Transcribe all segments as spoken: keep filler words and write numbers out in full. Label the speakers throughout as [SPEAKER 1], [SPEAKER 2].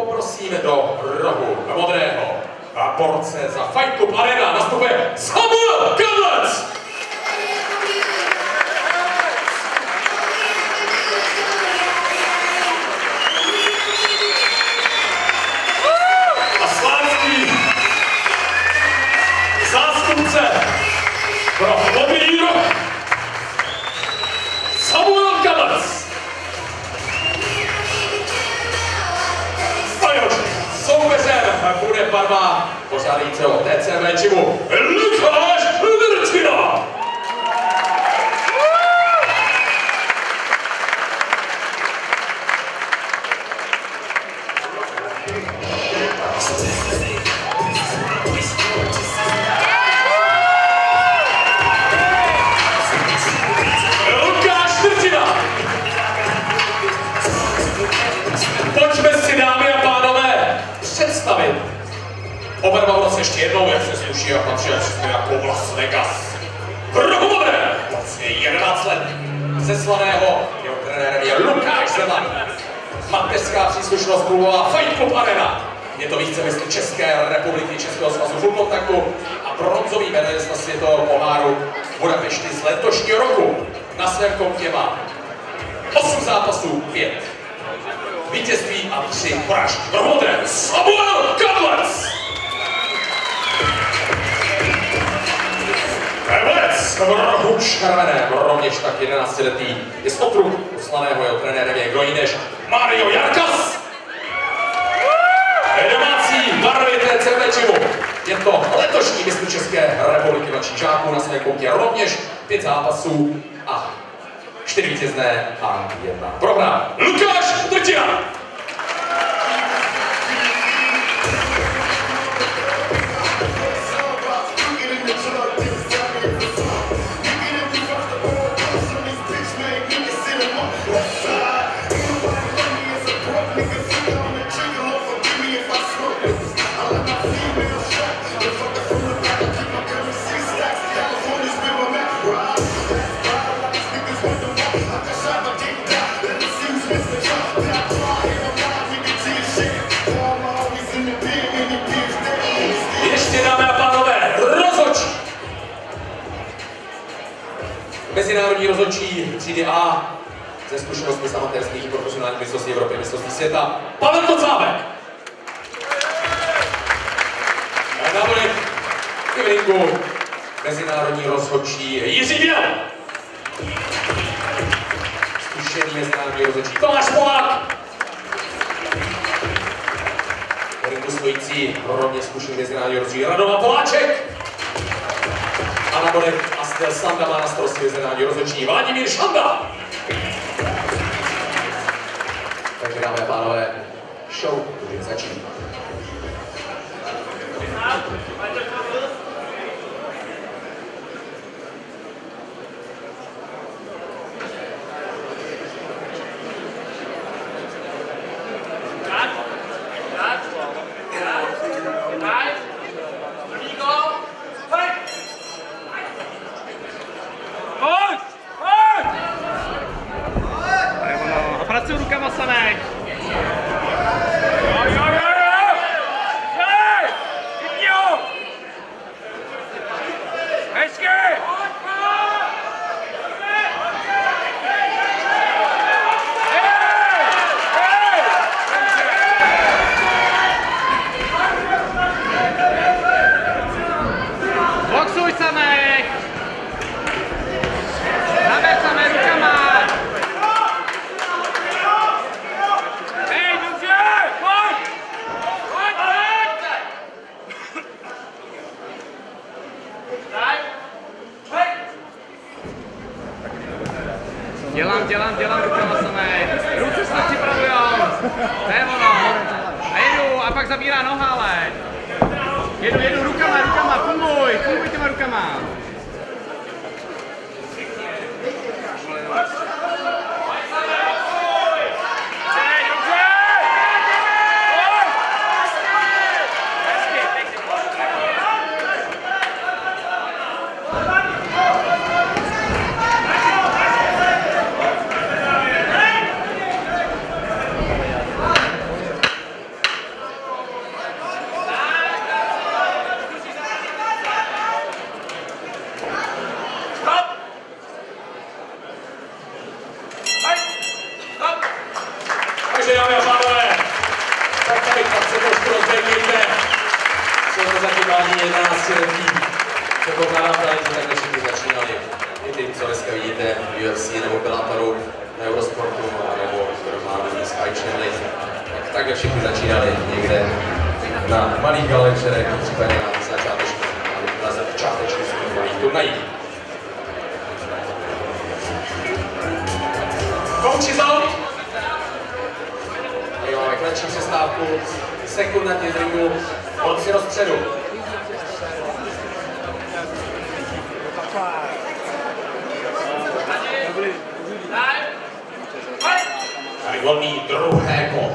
[SPEAKER 1] poprosíme do rohu modrého a porce za Fight Club Arena nastupuje Samuel Kadlec! A slánský zástupce pro modrý roh Samuel Kadlec! Soupeřem bude barva pořádajícího T C V gymu Lukáš Vrčina! Lukáš Vrčina! Pojďme si, dámy a pánové, představit. Oberval se ještě jednou, jak se sluší a patří a přesně jako Las Vegas. V rohu modré, vlastně jedenáct let, ze slaného, jeho trenérem je Lukáš Zeman. Mateřská příslušnost klubu Fight Club Arena. Je to vícemistr České republiky, Českého svazu full kontaktu a bronzový medailista světového poháru v Budapešti z letošního roku. Na svém kontě má osm zápasů, pět vítězství a tři porážky. V rohu modré Samuel Kadlec! Kadlec v rohu červeném, rovněž tak jedenáctiletý, je z okruh poslaného, jeho trenérem je kdo jiný než Mario Jarkas. Domácí barvy T C V gymu. Je to letošní mistr České republiky mladších žáků, na svém kontě rovněž pět zápasů a čtyři vítězné a jedna prohra. Lukáš Vrčina! Mezinárodní rozhodčí třídy A ze zkušenostmi z amatérských i profesionálních mistrovství Evropy, mistrovství světa, Pavel Kocábek. Na boji v ringu mezinárodní rozhodčí Jiří Běl. Zkušený mezinárodní rozhodčí Tomáš Polák. V ringu stojící rovně zkušený mezinárodní rozhodčí Radovan Poláček. A na bodech Astel Standa má na starosti mezinárodní rozhodčí Vladimír Šanda. Takže dámy a pánové, show může začít.
[SPEAKER 2] Dělám, dělám, dělám rukama samé. Ruce se připravujou. To je ono. A jedu a pak zabírá noha, ale. Jedu, jedu rukama, rukama, funguj, funguj těma rukama.
[SPEAKER 1] zastavit, pak se trošku rozběhnějte.
[SPEAKER 3] Jsou to zatím mladí jedenáctiletí předpokladatelé, že takhle všichni začínali. I ty, co dneska vidíte v U F C nebo Bellatoru, na Eurosportu, nebo normálně Sky Channel, tak takhle všichni začínali někde na malých galenčerech, případně na začátečních, na začátečních světových turnajích.
[SPEAKER 1] Kouči zón!
[SPEAKER 3] Jo, ale kratší přestávku, sekundantně z ringu, on si do středu.
[SPEAKER 1] Tady volný druhé kolo.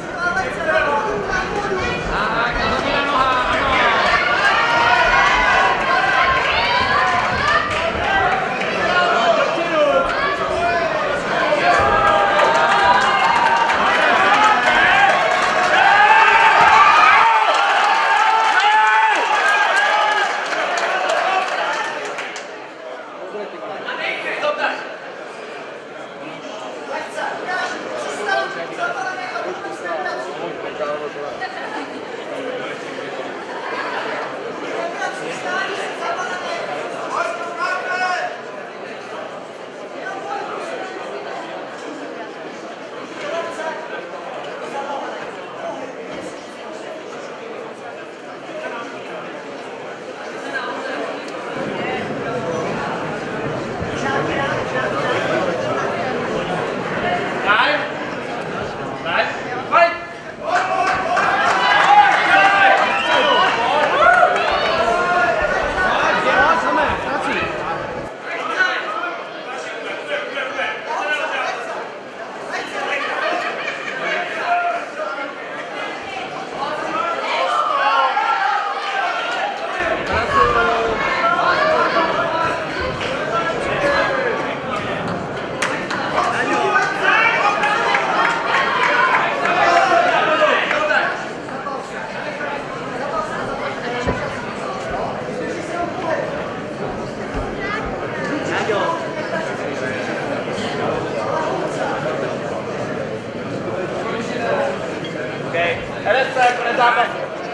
[SPEAKER 2] Respekt, konec zápasu.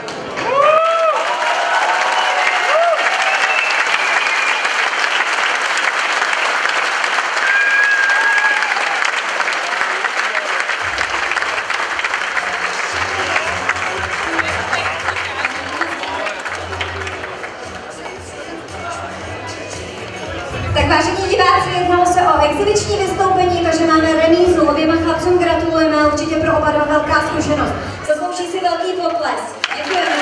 [SPEAKER 4] Tak vážení diváci, jednalo se o exibiční vystoupení, takže máme remízu. Oběma chlapcům gratulujeme, určitě pro oba dva velká zkušenost. Zaslouží si velký potles. Děkujeme.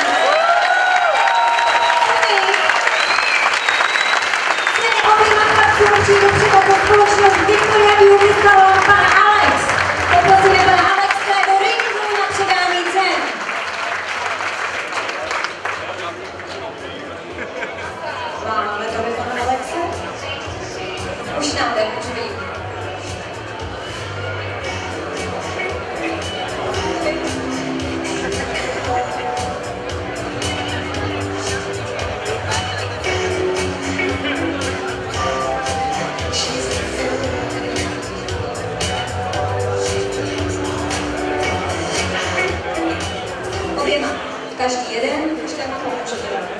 [SPEAKER 4] Ceny oběma chlapcům přijde připadnout společnost Victoria Beauty Salon pan Alex. Poprosíme pana Alexe do ringu na předání cen. Máme tady pana Alexe. Už nám jde, může být. Oběma. Každý jeden, už tam můžete dát.